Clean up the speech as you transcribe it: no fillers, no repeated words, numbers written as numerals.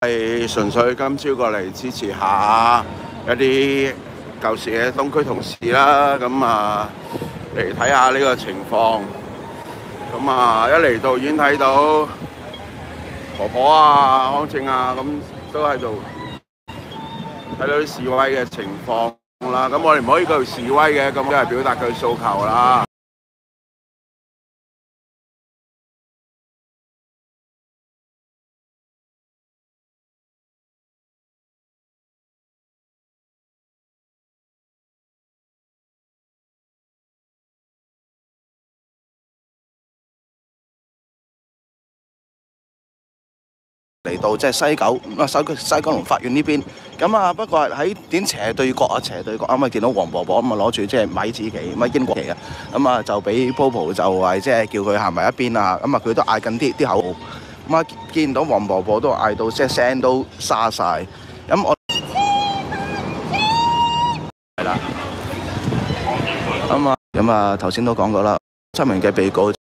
係純粹今朝過嚟支持下一啲舊時嘅東區同事啦，咁啊嚟睇下呢個情況。咁啊一嚟到已經睇到婆婆啊、康正啊，咁都喺度睇到啲示威嘅情況啦。咁我哋唔可以繼續示威嘅，咁都係表達佢訴求啦。 嚟到即係西九龍法院呢邊，咁啊不過喺點斜對角啱啱見到黃婆婆咁啊攞住即係米字旗、英國旗啊，咁啊就俾 Popo 就係即係叫佢行埋一邊啊，咁啊佢都嗌緊啲口號，咁啊見到黃婆婆都嗌到即係聲都沙晒，咁我係啦，咁啊頭先都講過啦，7名嘅被告。